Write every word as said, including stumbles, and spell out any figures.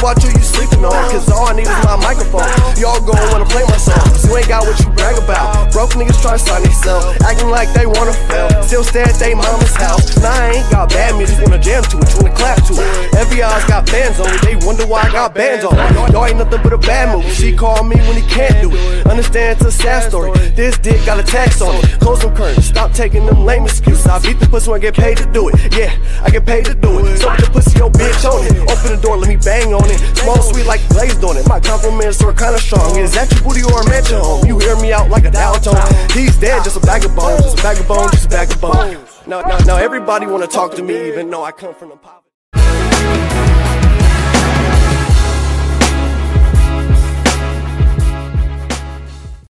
watch who you sleeping on, cause all I need is my microphone. Y'all gon' wanna play my song, cause you ain't got what you brag about. Broke niggas try to sign themselves, acting like they wanna fail. Still stay at they mama's house. Nah, I ain't got bad music, wanna jam to it, wanna clap to it. Every eyes got bands on it, they wonder why I got bands on it. Y'all ain't nothing but a bad movie. She called me when he can't do it. Understand it's a sad story. This dick got a tax on it. Close them curtains, stop taking them lame excuses. I beat the pussy when I get paid to do it. Yeah, I get paid to do it. So put the pussy, yo bitch on it. Open the door, let me bang on it. Small, sweet like glazed on it. My compliments are kinda strong. Is that your booty or a mansion home? You hear me out like a downtown. He's dead, just a bag of bones. Just a bag of bones, just a bag of bones. Now, now, now everybody wanna talk to me, even though I come from the pop.